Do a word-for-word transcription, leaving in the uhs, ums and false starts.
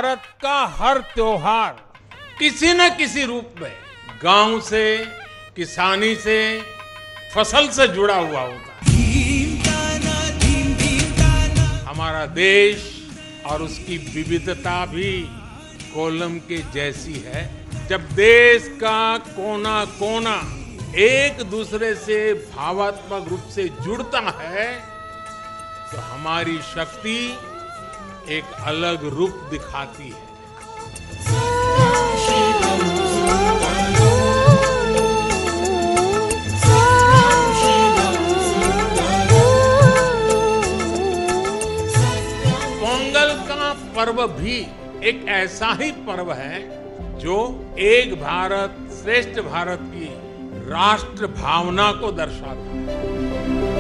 भारत का हर त्योहार किसी न किसी रूप में गांव से, किसानी से, फसल से जुड़ा हुआ होता है। हमारा देश और उसकी विविधता भी कोलम के जैसी है। जब देश का कोना कोना एक दूसरे से भावात्मक रूप से जुड़ता है तो हमारी शक्ति एक अलग रूप दिखाती है। पोंगल का पर्व भी एक ऐसा ही पर्व है जो एक भारत श्रेष्ठ भारत की राष्ट्र भावना को दर्शाता है।